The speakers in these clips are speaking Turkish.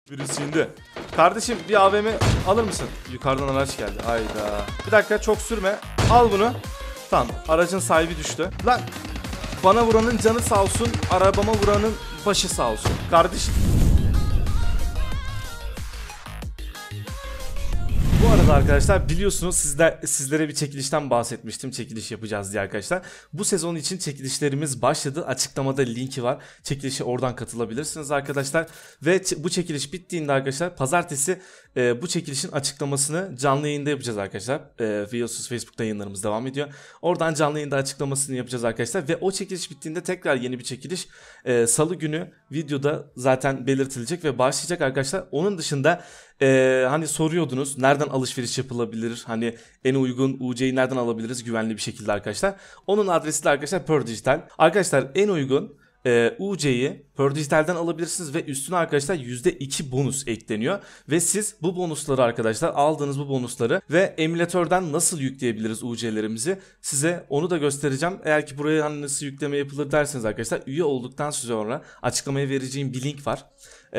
Birisi indi. Kardeşim bir AVM alır mısın? Yukarıdan araç geldi. Hayda. Bir dakika çok sürme. Al bunu. Tamam. Aracın sahibi düştü. Lan bana vuranın canı sağ olsun. Arabama vuranın başı sağ olsun. Kardeşim. Bu arada arkadaşlar biliyorsunuz sizlere bir çekilişten bahsetmiştim. Çekiliş yapacağız diye arkadaşlar. Bu sezon için çekilişlerimiz başladı. Açıklamada linki var. Çekilişe oradan katılabilirsiniz arkadaşlar. Ve bu çekiliş bittiğinde arkadaşlar pazartesi bu çekilişin açıklamasını canlı yayında yapacağız arkadaşlar. Biliyorsunuz Facebook'ta yayınlarımız devam ediyor. Oradan canlı yayında açıklamasını yapacağız arkadaşlar. Ve o çekiliş bittiğinde tekrar yeni bir çekiliş salı günü videoda zaten belirtilecek ve başlayacak arkadaşlar. Onun dışında hani soruyordunuz nereden alışveriş yapılabilir, hani en uygun UC'yi nereden alabiliriz güvenli bir şekilde arkadaşlar. Onun adresi de arkadaşlar Pearl Digital. Arkadaşlar en uygun UC'yi Pearl Digital'den alabilirsiniz ve üstüne arkadaşlar %2 bonus ekleniyor. Ve siz bu bonusları arkadaşlar aldığınız bu bonusları ve emülatörden nasıl yükleyebiliriz UC'lerimizi size onu da göstereceğim. Eğer ki buraya hani nasıl yükleme yapılır derseniz arkadaşlar üye olduktan sonra açıklamaya vereceğim bir link var.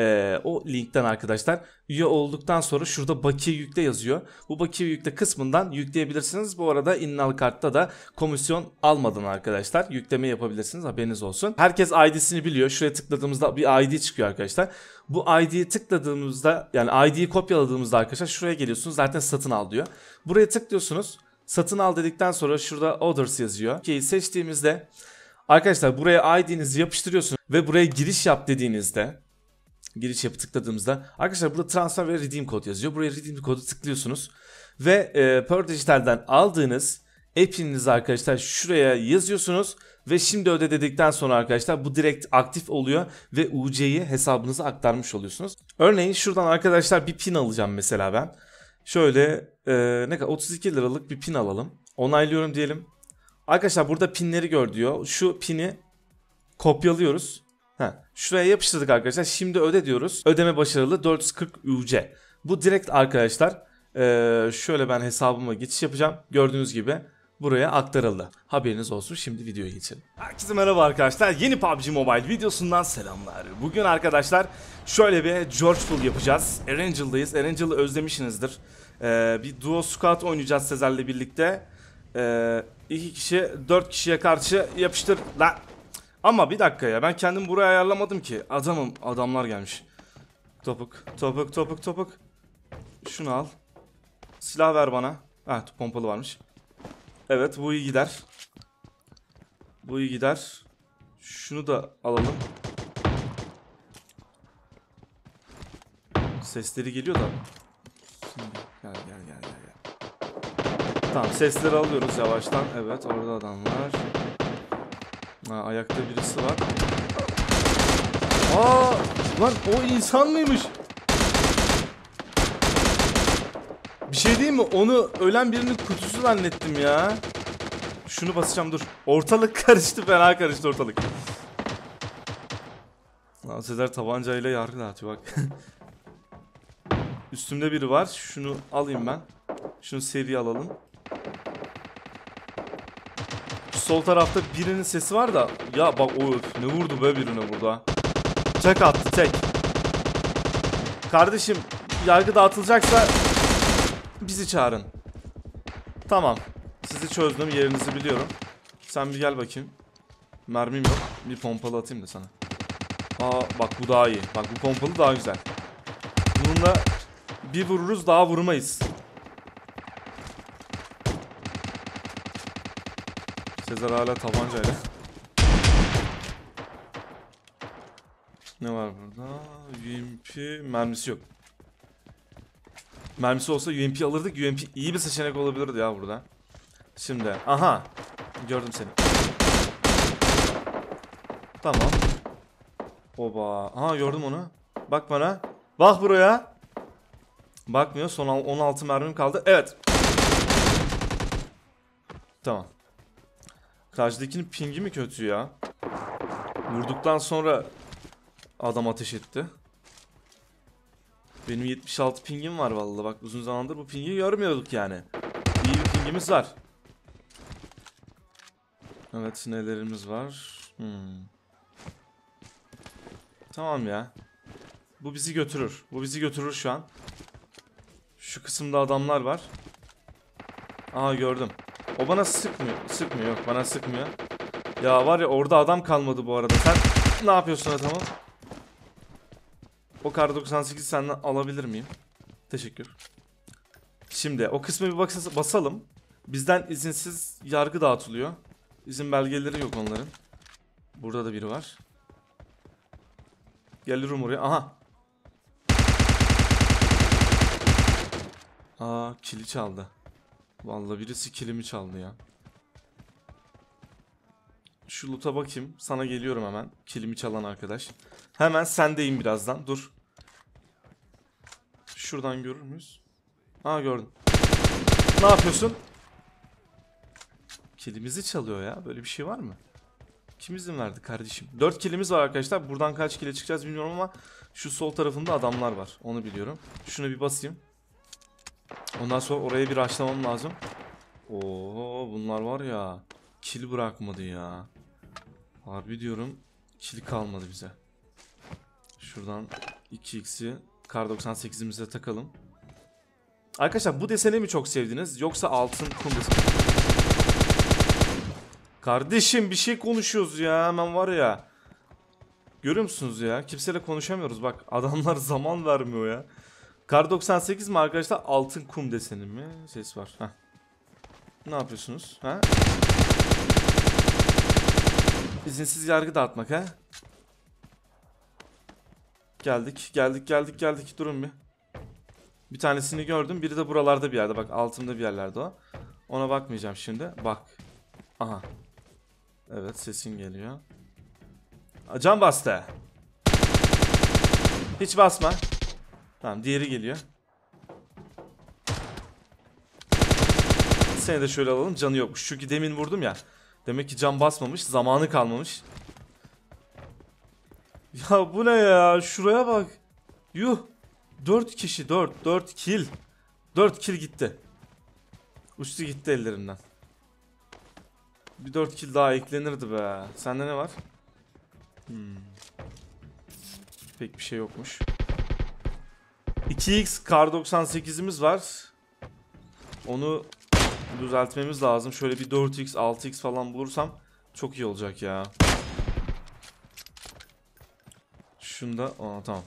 O linkten arkadaşlar üye olduktan sonra şurada bakiye yükle yazıyor. Bu bakiye yükle kısmından yükleyebilirsiniz. Bu arada innal kartta da komisyon almadan arkadaşlar yükleme yapabilirsiniz, haberiniz olsun. Herkes ID'sini biliyor. Şuraya tıkladığımızda bir ID çıkıyor arkadaşlar. Bu ID'yi tıkladığımızda yani ID'yi kopyaladığımızda arkadaşlar şuraya geliyorsunuz, zaten satın al diyor. Buraya tıklıyorsunuz. Satın al dedikten sonra şurada orders yazıyor. Okey seçtiğimizde arkadaşlar buraya ID'nizi yapıştırıyorsunuz ve buraya giriş yap dediğinizde giriş yapı tıkladığımızda arkadaşlar burada transfer ve redeem kod yazıyor. Buraya redeem kodu tıklıyorsunuz ve Pearl Digital'den aldığınız app'inizi arkadaşlar şuraya yazıyorsunuz ve şimdi öde dedikten sonra arkadaşlar bu direkt aktif oluyor ve UC'yi hesabınıza aktarmış oluyorsunuz. Örneğin şuradan arkadaşlar bir pin alacağım mesela ben. Şöyle ne kadar 32 liralık bir pin alalım. Onaylıyorum diyelim. Arkadaşlar burada pinleri gör diyor. Şu pini kopyalıyoruz. Şuraya yapıştırdık arkadaşlar. Şimdi öde diyoruz. Ödeme başarılı 440 UC. Bu direkt arkadaşlar şöyle ben hesabıma geçiş yapacağım. Gördüğünüz gibi buraya aktarıldı. Haberiniz olsun. Şimdi videoya geçelim. Herkese merhaba arkadaşlar. Yeni PUBG Mobile videosundan selamlar. Bugün arkadaşlar şöyle bir George Pool yapacağız. Erangel'dayız. Erangel'ı özlemişsinizdir. Bir duo squad oynayacağız Sezer'le birlikte. 2 kişi 4 kişiye karşı yapıştır. Lan. Ama bir dakika ya, ben kendim buraya ayarlamadım ki. Adamlar gelmiş. Topuk. Şunu al. Silah ver bana. Ha, pompalı varmış. Evet, bu iyi gider. Şunu da alalım. Sesleri geliyor da. Şimdi gel. Tamam, sesleri alıyoruz yavaştan. Evet, orada adam var. Ayakta birisi var. Lan o insan mıymış? Bir şey değil mi? Onu ölen birinin kutusu zannettim ya. Şunu basacağım, dur. Ortalık karıştı, fena karıştı ortalık. Sezer tabancayla yargı dağıtıyor bak. Üstümde biri var. Şunu alayım ben. Şunu seri alalım. Sol tarafta birinin sesi var da. Ya bak ne vurdu be birine burada. Tek attı tek. Kardeşim yargı dağıtılacaksa bizi çağırın. Tamam. Sizi çözdüm, yerinizi biliyorum. Sen bir gel bakayım. Mermim yok. Bir pompalı atayım da sana. Bak bu daha iyi. Bak bu pompalı daha güzel. Bununla bir vururuz, daha vurmayız. Sezer hala tabancayla. Ne var burada? UMP mermisi yok. Mermisi olsa UMP alırdık. UMP iyi bir seçenek olabilirdi ya burada. Şimdi aha. Gördüm seni. Tamam. Oba. Aha, gördüm onu. Bak bana. Bak buraya. Bakmıyor. Son 16 mermim kaldı. Evet. Tamam. Karşıdakinin pingi mi kötü ya? Vurduktan sonra adam ateş etti. Benim 76 pingim var vallahi. Bak uzun zamandır bu pingi görmüyorduk yani. İyi bir pingimiz var. Evet, nelerimiz var? Tamam ya. Bu bizi götürür. Bu bizi götürür şu an. Şu kısımda adamlar var. Aa gördüm. O bana sıkmıyor. Sıkmıyor yok bana sıkmıyor. Ya var ya orada adam kalmadı bu arada. Sen ne yapıyorsun adamım? O kar 98 senden alabilir miyim? Teşekkür. Şimdi o kısmı bir basalım. Bizden izinsiz yargı dağıtılıyor. İzin belgeleri yok onların. Burada da biri var. Gelirim oraya. Aha. Aa kili çaldı. Vallahi birisi kilimi çaldı ya. Şu loot'a bakayım. Sana geliyorum hemen. Kilimi çalan arkadaş. Hemen sendeyim birazdan. Dur. Şuradan görür müyüz? Aa gördüm. Ne yapıyorsun? Kilimizi çalıyor ya. Böyle bir şey var mı? Kim izin verdi kardeşim? 4 kilimiz var arkadaşlar. Buradan kaç kile çıkacağız bilmiyorum ama şu sol tarafında adamlar var. Onu biliyorum. Şunu bir basayım. Ondan sonra oraya bir rushlamam lazım. Oo bunlar var ya. Kill bırakmadı ya. Harbi diyorum. Kill kalmadı bize. Şuradan 2x'i kar 98'imize takalım. Arkadaşlar bu deseni mi çok sevdiniz yoksa altın kum deseni? Kardeşim bir şey konuşuyoruz ya hemen var ya. Görüyor musunuz ya? Kimseyle konuşamıyoruz bak. Adamlar zaman vermiyor ya. Kar 98 mi arkadaşlar? Altın kum deseni mi? Ses var. Heh. Ne yapıyorsunuz? Ha? İzinsiz yargı dağıtmak ha? Geldik. Durun bir. Bir tanesini gördüm. Biri de buralarda bir yerde. Bak altımda bir yerlerde o. Ona bakmayacağım şimdi. Bak. Aha. Evet sesin geliyor. Can bastı. Hiç basma. Tamam diğeri geliyor. Seni de şöyle alalım. Canı yokmuş. Çünkü demin vurdum ya. Demek ki can basmamış. Zamanı kalmamış. Ya bu ne ya? Şuraya bak. Yuh. 4 kişi 4 kill. 4 kill gitti. Uçtu gitti ellerinden. Bir 4 kill daha eklenirdi be. Sende ne var? Pek bir şey yokmuş. 2x kar 98'imiz var. Onu düzeltmemiz lazım. Şöyle bir 4x 6x falan bulursam çok iyi olacak ya. Şunda tamam.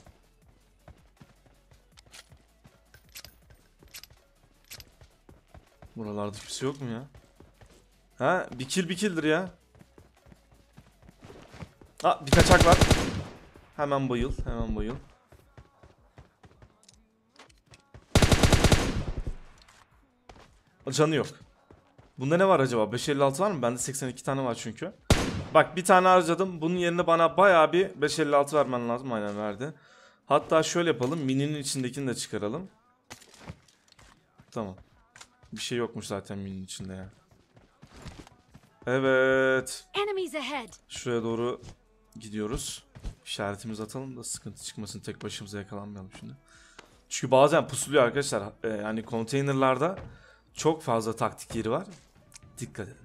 Buralarda kimse yok mu ya? Ha bir kill'dir ya. Ha bir kaçak var. Hemen bayıl. Canı yok. Bunda ne var acaba? 556 var mı? Bende 82 tane var çünkü. Bak bir tane harcadım. Bunun yerine bana bayağı bir 556 vermen lazım. Aynen verdi. Hatta şöyle yapalım. Mininin içindekini de çıkaralım. Tamam. Bir şey yokmuş zaten mininin içinde ya. Evet. Şuraya doğru gidiyoruz. İşaretimizi atalım da sıkıntı çıkmasın. Tek başımıza yakalanmayalım şimdi. Çünkü bazen pusuluyor arkadaşlar. Yani konteynerlarda çok fazla taktik yeri var. Dikkat edin.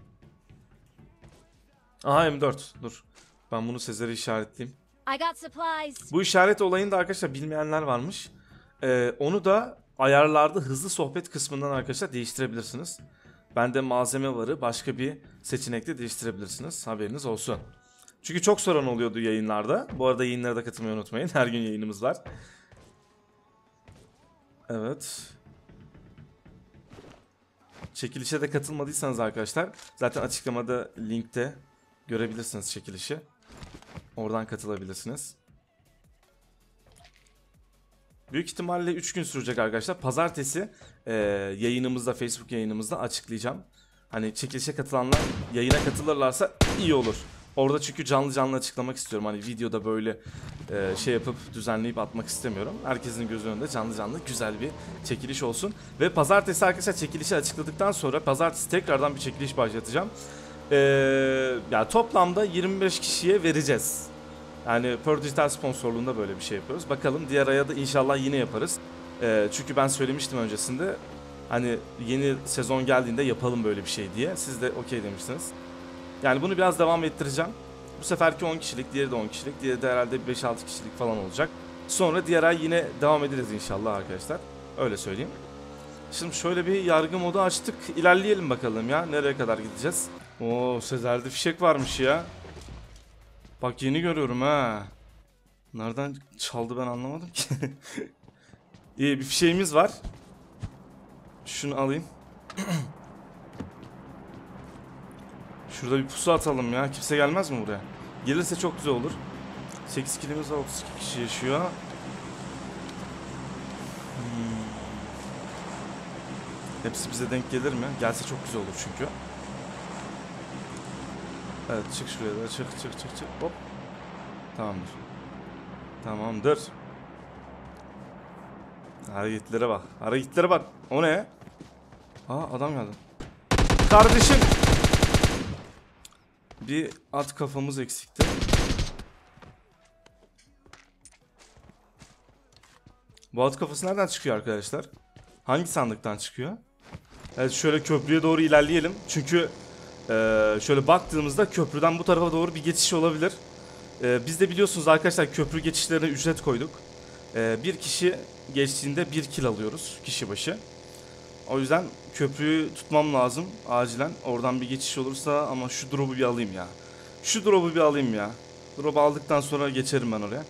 Aha M4. Dur. Ben bunu Sezer'e işaretleyeyim. Bu işaret olayında arkadaşlar bilmeyenler varmış. Onu da ayarlarda hızlı sohbet kısmından arkadaşlar değiştirebilirsiniz. Bende malzeme varı başka bir seçenekle değiştirebilirsiniz. Haberiniz olsun. Çünkü çok soran oluyordu yayınlarda. Bu arada yayınlara da katılmayı unutmayın. Her gün yayınımız var. Evet. Çekilişe de katılmadıysanız arkadaşlar zaten açıklamada linkte görebilirsiniz çekilişi. Oradan katılabilirsiniz. Büyük ihtimalle 3 gün sürecek arkadaşlar. Pazartesi yayınımızda, Facebook yayınımızda açıklayacağım. Hani çekilişe katılanlar yayına katılırlarsa iyi olur. Orada çünkü canlı açıklamak istiyorum. Hani videoda böyle şey yapıp düzenleyip atmak istemiyorum. Herkesin gözü önünde canlı güzel bir çekiliş olsun. Ve pazartesi arkadaşlar çekilişi açıkladıktan sonra pazartesi tekrardan bir çekiliş başlatacağım. Yani toplamda 25 kişiye vereceğiz. Yani Pearl Digital sponsorluğunda böyle bir şey yapıyoruz. Bakalım diğer aya da inşallah yine yaparız. Çünkü ben söylemiştim öncesinde. Hani yeni sezon geldiğinde yapalım böyle bir şey diye. Siz de okey demiştiniz. Yani bunu biraz devam ettireceğim. Bu seferki 10 kişilik, diğeri de 10 kişilik. Diğeri de herhalde 5-6 kişilik falan olacak. Sonra diğer ay yine devam ederiz inşallah arkadaşlar. Öyle söyleyeyim. Şimdi şöyle bir yargı modu açtık. İlerleyelim bakalım ya. Nereye kadar gideceğiz? Oo, Sezer'de fişek varmış ya. Bak yeni görüyorum ha. Nereden çaldı ben anlamadım ki. İyi bir fişeğimiz var. Şunu alayım. Şurada bir pusu atalım ya. Kimse gelmez mi buraya? Gelirse çok güzel olur. 8 kilimiz var. 32 kişi yaşıyor. Hepsi bize denk gelir mi? Gelse çok güzel olur çünkü. Evet, çık şuraya da. Çık. Hop. Tamamdır. Tamamdır. Hareketlere bak. Hareketlere bak. O ne? Aa, adam geldi. Kardeşim. Bir at kafamız eksikti. Bu at kafası nereden çıkıyor arkadaşlar? Hangi sandıktan çıkıyor? Evet, şöyle köprüye doğru ilerleyelim. Çünkü şöyle baktığımızda köprüden bu tarafa doğru bir geçiş olabilir. Biz de biliyorsunuz arkadaşlar, köprü geçişlerine ücret koyduk. Bir kişi geçtiğinde 1 kill alıyoruz kişi başı. O yüzden köprüyü tutmam lazım acilen. Oradan bir geçiş olursa, ama şu drop'u bir alayım ya. Şu drop'u bir alayım ya. Drop'u aldıktan sonra geçerim ben oraya.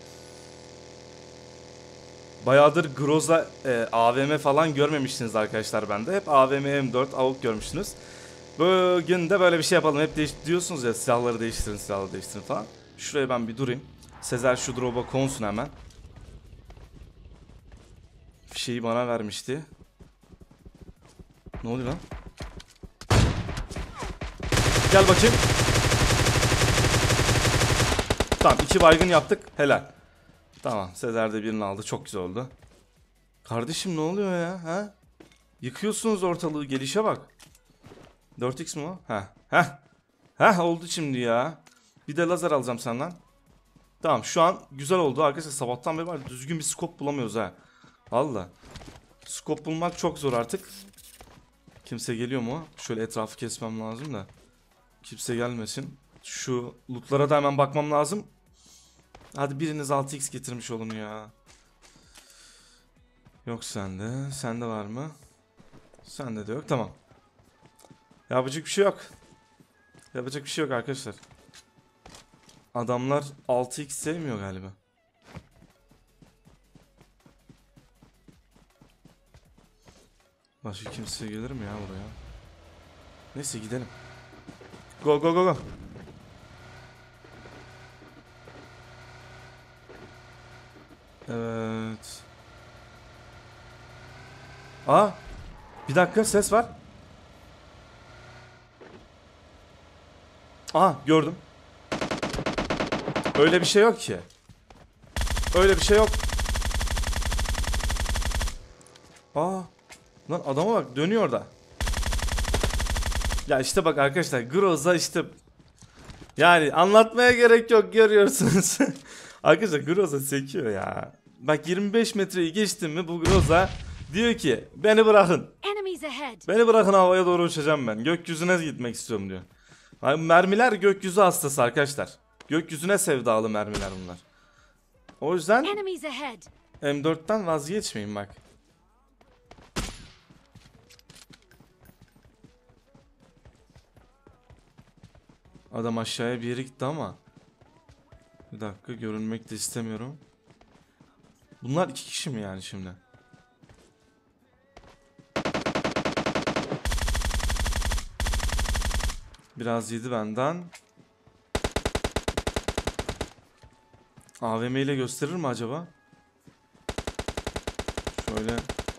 Bayağıdır Groza AVM falan görmemiştiniz arkadaşlar bende. Hep AVM M4 AUK görmüşsünüz. Bugün de böyle bir şey yapalım. Hep diyorsunuz ya, silahları değiştirin falan. Şuraya ben bir durayım. Sezer şu drop'a konsun hemen. Fişeği bana vermişti. Ne oluyor lan? Gel bakayım. Tamam, 2 baygın yaptık. Helal. Tamam, Sezer de birini aldı. Çok güzel oldu. Kardeşim ne oluyor ya? Ha? Yıkıyorsunuz ortalığı. Gelişe bak. 4x mi o? Heh oldu şimdi ya. Bir de lazer alacağım senden. Tamam, şu an güzel oldu arkadaşlar. Sabahtan beri var, düzgün bir scope bulamıyoruz ha. Valla. Scope bulmak çok zor artık. Kimse geliyor mu? Şöyle etrafı kesmem lazım da. Kimse gelmesin. Şu lootlara da hemen bakmam lazım. Hadi biriniz 6x getirmiş olun ya. Yok sende. Sende var mı? Sende de yok. Tamam. Yapacak bir şey yok. Yapacak bir şey yok arkadaşlar. Adamlar 6x sevmiyor galiba. Başka kimse gelir mi ya buraya? Neyse gidelim. Go. Evet. Aa, bir dakika, ses var. Aha, gördüm. Öyle bir şey yok ki. Öyle bir şey yok. Aa, lan adama bak, dönüyor da. Ya işte bak arkadaşlar, Groza işte. Yani anlatmaya gerek yok, görüyorsunuz. Arkadaşlar Groza sekiyor ya. Bak 25 metreyi geçtim mi bu Groza diyor ki beni bırakın. Beni bırakın, havaya doğru uçacağım ben. Gökyüzüne gitmek istiyorum diyor. Yani mermiler gökyüzü hastası arkadaşlar. Gökyüzüne sevdalı mermiler bunlar. O yüzden M4'ten vazgeçmeyin bak. Adam aşağıya bir yere gitti ama. Bir dakika, görünmek de istemiyorum. Bunlar 2 kişi mi yani şimdi? Biraz yedi benden. AVM ile gösterir mi acaba? Şöyle.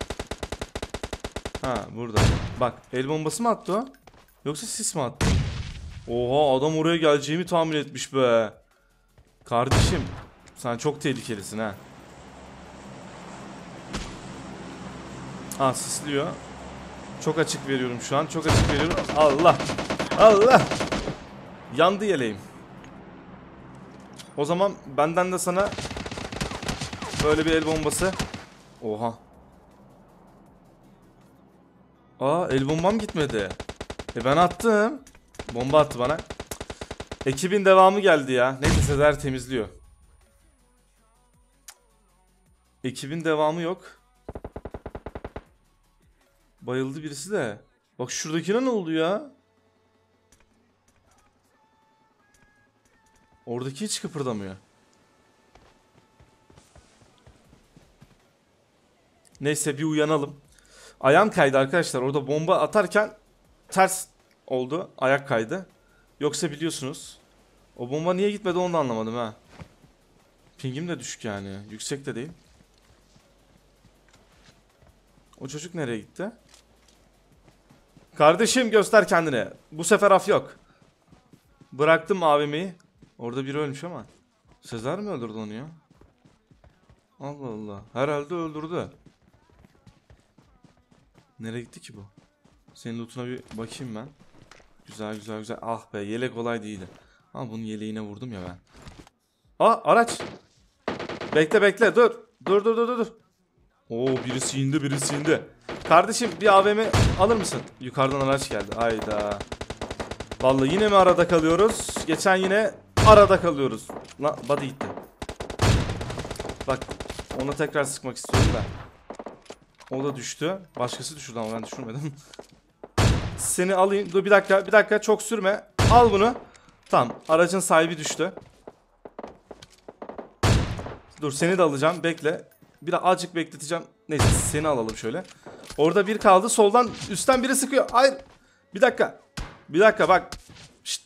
Ha, burada. Bak, el bombası mı attı o? Yoksa sis mi attı? Oha, adam oraya geleceğimi tahmin etmiş be. Kardeşim, sen çok tehlikelisin ha. Ha, sisliyor. Çok açık veriyorum şu an. Çok açık veriyorum. Allah. Yandı yeleğim. O zaman benden de sana böyle bir el bombası. Oha. Aa, el bombam gitmedi. Ben attım. Bomba attı bana. Ekibin devamı geldi ya. Neyse, Sezer temizliyor. Ekibin devamı yok. Bayıldı birisi de. Bak şuradakine ne oldu ya? Oradaki hiç kıpırdamıyor. Neyse bir uyanalım. Ayağım kaydı arkadaşlar. Orada bomba atarken ters oldu. Ayak kaydı. Yoksa biliyorsunuz. O bomba niye gitmedi onu da anlamadım ha. Pingim de düşük yani. Yüksek de değil. O çocuk nereye gitti? Kardeşim göster kendini. Bu sefer af yok. Bıraktım AVM'yi. Orada biri ölmüş ama. Sezer mi öldürdü onu ya? Allah Allah. Herhalde öldürdü. Nereye gitti ki bu? Senin lootuna bir bakayım ben. Güzel güzel güzel. Ah be yelek olay değildi. Ama bunun yeleğine vurdum ya ben. Aa araç. Bekle bekle dur. Dur. Oo birisi indi. Kardeşim bir AVM alır mısın? Yukarıdan araç geldi. Hayda. Vallahi yine mi arada kalıyoruz? Geçen yine arada kalıyoruz. Lan body gitti. Bak ona tekrar sıkmak istiyorum da. O da düştü. Başkası düşürdü ama ben düşürmedim. Seni alayım. Dur bir dakika çok sürme. Al bunu. Tamam aracın sahibi düştü. Dur seni de alacağım bekle. Azıcık bekleteceğim. Neyse seni alalım şöyle. Orada bir kaldı. Soldan üstten biri sıkıyor. Hayır. Bir dakika bak. Şşt.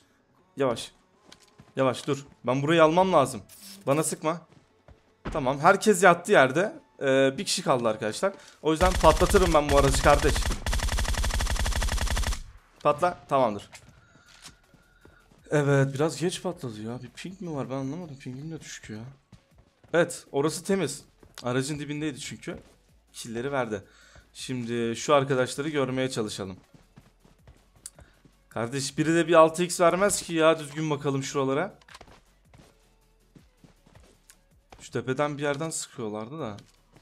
Yavaş dur. Ben burayı almam lazım. Bana sıkma. Tamam herkes yattı yerde. Bir kişi kaldı arkadaşlar. O yüzden patlatırım ben bu aracı kardeş. Patla. Tamamdır. Evet biraz geç patladı ya. Bir ping mi var ben anlamadım. Pingim de düşük ya. Evet orası temiz. Aracın dibindeydi çünkü. Killleri verdi. Şimdi şu arkadaşları görmeye çalışalım. Kardeş biri de bir 6x vermez ki ya. Düzgün bakalım şuralara. Şu tepeden bir yerden sıkıyorlardı da.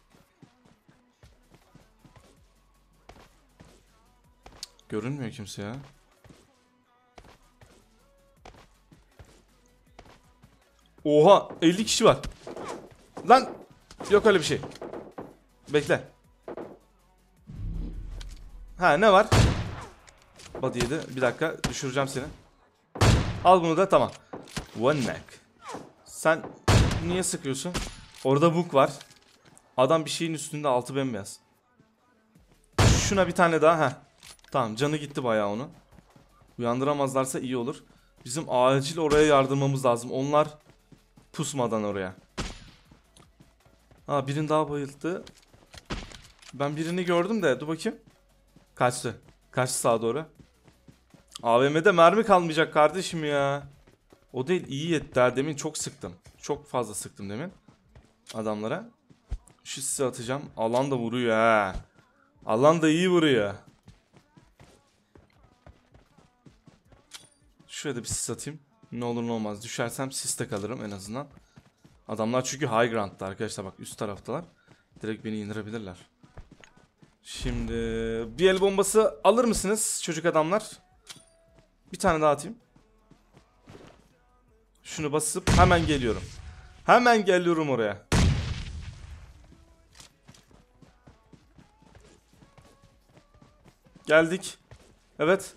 Görünmüyor kimse ya. Oha 50 kişi var. Lan yok öyle bir şey. Bekle. Ha ne var? Body yedi. Bir dakika düşüreceğim seni. Al bunu da tamam. One neck. Sen niye sıkıyorsun? Orada book var. Adam bir şeyin üstünde altı bembeyaz. Şuna bir tane daha. Heh. Tamam canı gitti bayağı onu. Uyandıramazlarsa iyi olur. Bizim acil oraya yardırmamız lazım. Onlar pusmadan oraya. Ha birini daha bayılttı. Ben birini gördüm de dur bakayım. Kaçtı. Kaçtı sağa doğru. AVM'de mermi kalmayacak kardeşim ya. O değil iyi yetti ha. Demin çok sıktım. Çok fazla sıktım demin. Adamlara. Şu sisi atacağım. Alan da vuruyor ha. Alan da iyi vuruyor. Şuraya da bir sis atayım. Ne olur ne olmaz. Düşersem siste kalırım en azından. Adamlar çünkü high ground'da arkadaşlar bak üst taraftalar. Direkt beni indirebilirler. Şimdi bir el bombası alır mısınız çocuk adamlar? Bir tane daha atayım. Şunu basıp hemen geliyorum. Hemen geliyorum oraya. Geldik. Evet.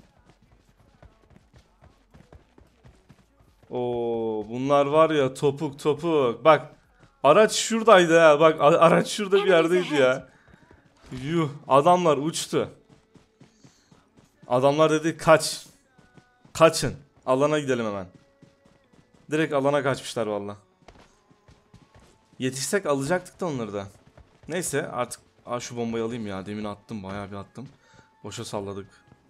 Oo, bunlar var ya topuk. Bak araç şuradaydı ha. Bak araç şurada bir yerdeydi ya. Yuh adamlar uçtu. Adamlar dedi kaç. Kaçın. Alana gidelim hemen. Direkt alana kaçmışlar valla. Yetişsek alacaktık da onları da. Neyse artık şu bombayı alayım ya. Demin attım bayağı bir attım. Boşa salladık.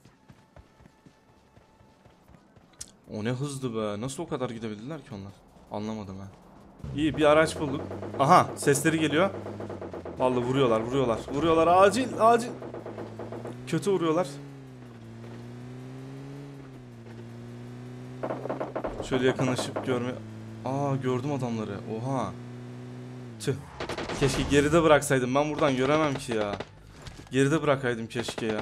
O ne hızlı be. Nasıl o kadar gidebildiler ki onlar? Anlamadım ha. İyi bir araç bulduk. Aha sesleri geliyor. Vallahi vuruyorlar. Acil. Kötü vuruyorlar. Şöyle yakınlaşıp görme. Aa gördüm adamları. Oha. Tüh. Keşke geride bıraksaydım. Ben buradan göremem ki ya. Geride bırakaydım keşke ya.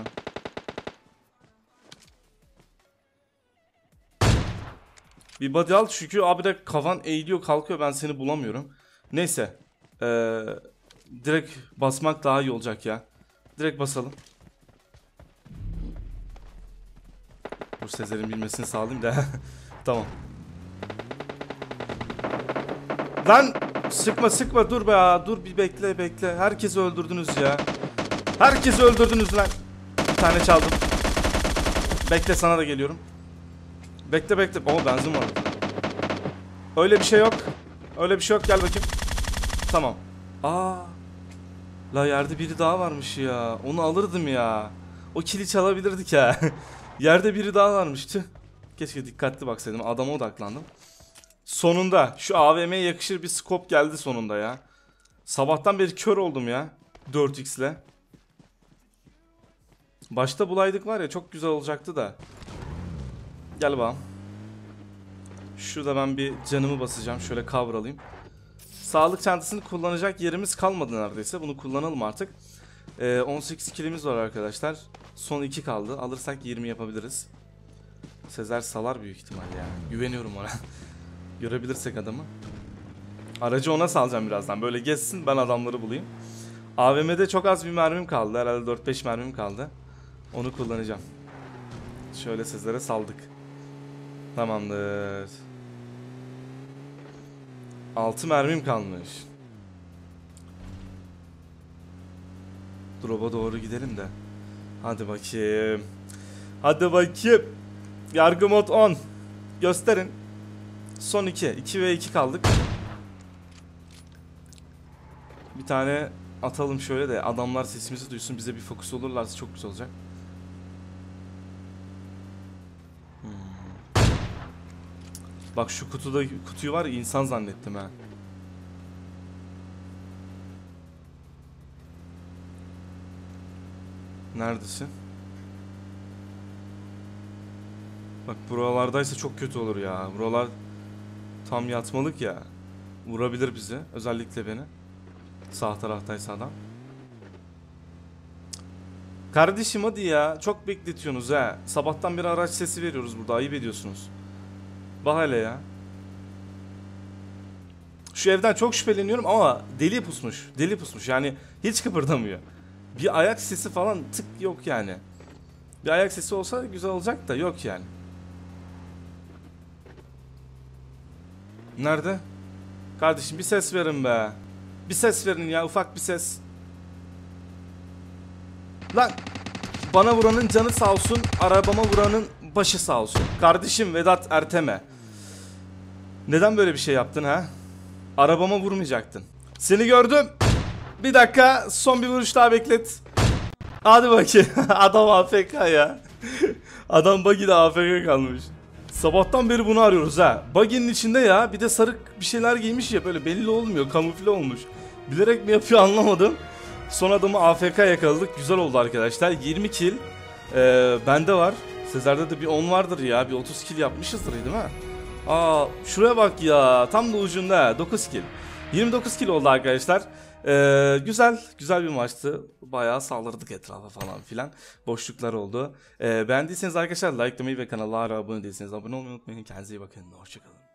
Bir body al çünkü abi de kafan eğiliyor kalkıyor ben seni bulamıyorum. Neyse. Direkt basmak daha iyi olacak ya. Direkt basalım. Dur Sezer'in bilmesini sağlayayım da. Tamam. Lan sıkma dur be ya. Dur bir bekle. Herkesi öldürdünüz ya. Herkesi öldürdünüz lan. Bir tane çaldım. Bekle sana da geliyorum. Bekle. Oo benzin var. Öyle bir şey yok. Gel bakayım. Tamam. Aa. La yerde biri daha varmış ya. Onu alırdım ya. O kili çalabilirdik ya. Yerde biri daha varmış. Tüh. Keşke dikkatli baksaydım. Adama odaklandım. Sonunda şu AVM'ye yakışır bir scope geldi sonunda ya. Sabahtan beri kör oldum ya. 4x ile. Başta bulaydık var ya, çok güzel olacaktı da. Gel bakalım. Şurada ben bir canımı basacağım. Şöyle cover alayım. Sağlık çantasını kullanacak yerimiz kalmadı neredeyse. Bunu kullanalım artık. 18 kilimiz var arkadaşlar. Son 2 kaldı. Alırsak 20 yapabiliriz. Sezer salar büyük ihtimal ya. Güveniyorum ona. Görebilirsek adamı. Aracı ona salacağım birazdan. Böyle gezsin, ben adamları bulayım. AVM'de çok az bir mermim kaldı. Herhalde 4-5 mermim kaldı. Onu kullanacağım. Şöyle Sezer'e saldık. Tamamdır. 6 mermim kalmış. Drop'a doğru gidelim de. Hadi bakayım. Yargı mod 10. Gösterin. Son 2. 2 ve 2 kaldık. Bir tane atalım şöyle de adamlar sesimizi duysun, bize bir fokus olurlarsa çok güzel olacak. Bak şu kutuyu var ya, insan zannettim ha. Neredesin? Bak buralardaysa çok kötü olur ya. Buralar tam yatmalık ya. Vurabilir bizi. Özellikle beni. Sağ taraftaysa adam. Kardeşim hadi ya. Çok bekletiyorsunuz ha. Sabahtan beri araç sesi veriyoruz burada. Ayıp ediyorsunuz. Bak hele ya. Şu evden çok şüpheleniyorum ama deli pusmuş. Yani hiç kıpırdamıyor. Bir ayak sesi falan tık yok yani. Bir ayak sesi olsa güzel olacak da yok yani. Nerede? Kardeşim bir ses verin be. Bir ses verin ya, ufak bir ses. Lan bana vuranın canı sağ olsun, arabama vuranın başı sağ olsun. Kardeşim Vedat Erteme. Neden böyle bir şey yaptın ha? Arabama vurmayacaktın. Seni gördüm. Bir dakika, son bir vuruş daha beklet. Hadi bakayım. Adam AFK ya. Adam buggy'de AFK kalmış. Sabahtan beri bunu arıyoruz ha. Buggy'nin içinde ya, bir de sarık bir şeyler giymiş ya, böyle belli olmuyor, kamufle olmuş. Bilerek mi yapıyor anlamadım. Son adamı AFK yakaladık. Güzel oldu arkadaşlar. 20 kill bende var. Sezer'de de bir 10 vardır ya. Bir 30 kill yapmışızdır değil mi? Aa şuraya bak ya. Tam da ucunda 9 kill. 29 kill oldu arkadaşlar. Güzel bir maçtı. Bayağı saldırdık etrafa falan filan. Boşluklar oldu. Beğendiyseniz arkadaşlar likelamayı ve kanala abone değilseniz abone olmayı unutmayın. Kendinize iyi bakın. Hoşçakalın.